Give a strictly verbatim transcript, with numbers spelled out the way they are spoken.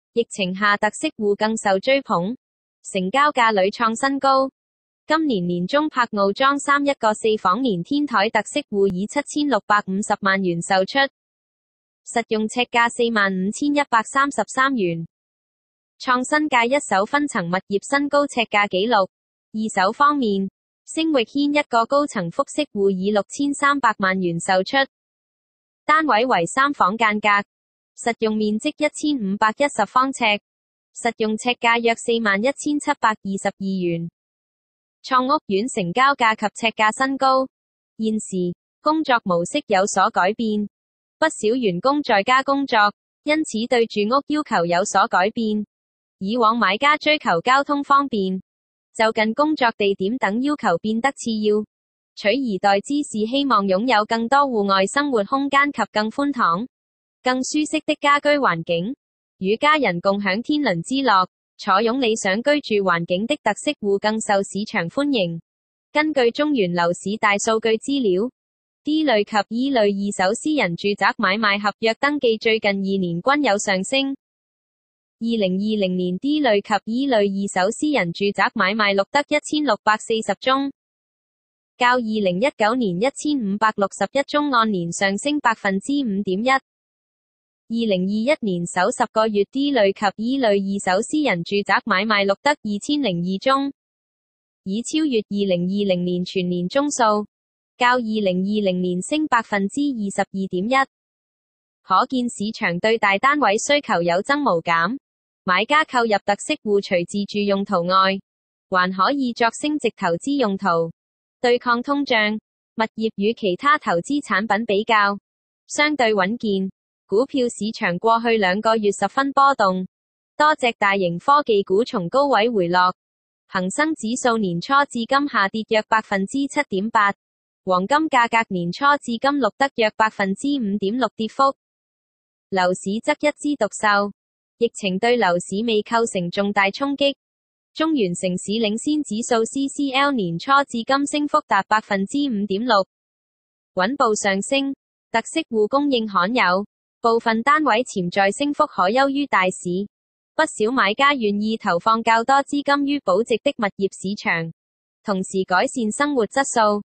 疫情下特色戶更受追捧，成交價屢創新高。今年年中柏傲莊三一個四房連天台特色戶以七千六百五十萬元售出，實用尺價四萬五千一百三十三元，創新界一手分層物業新高尺價紀錄。二手方面，星域軒一個高層複式戶以六千三百萬元售出，單位為三房間隔，實用面積一千五百一十方尺，實用尺價約四萬一千七百二十二元，創屋苑成交價及尺價新高。現時工作模式有所改變，不少員工在家工作，因此對住屋要求有所改變。以往買家追求交通方便、就近工作地點等要求變得次要，取而代之是希望擁有更多戶外生活空間及更寬敞、更舒適的家居環境，與家人共享天倫之樂，坐擁理想居住環境的特色戶更受市場歡迎。根據中原樓市大數據資料， D 類及 E 類二手私人住宅買賣合約登記最近二年均有上升。二零二零年 D 類及 E 類二手私人住宅買賣錄得一千六百四十宗，較二零一九年一千五百六十一宗按年上升百分之五點一。二零二一年首十個月 D 類及 E 類二手私人住宅買賣錄得二千零二宗，已超越二零二零年全年宗數，較二零二零年升百分之二十二點一。可見市場對大單位需求有增無減，買家購入特色戶除自住用途外，還可以作升值投資用途，對抗通脹。物業與其他投資產品比較，相對穩健。股票市場過去兩個月十分波動，多隻大型科技股從高位回落，恒生指數年初至今下跌約百分之七點八，黃金價格年初至今錄得約百分之五點六跌幅。樓市則一枝獨秀，疫情對樓市未構成重大衝擊。中原城市領先指數 C C L 年初至今升幅達百分之五點六，穩步上升。特色戶供應罕有，部分單位潛在升幅可優於大市，不少買家願意投放較多資金於保值的物業市場，同時改善生活質素。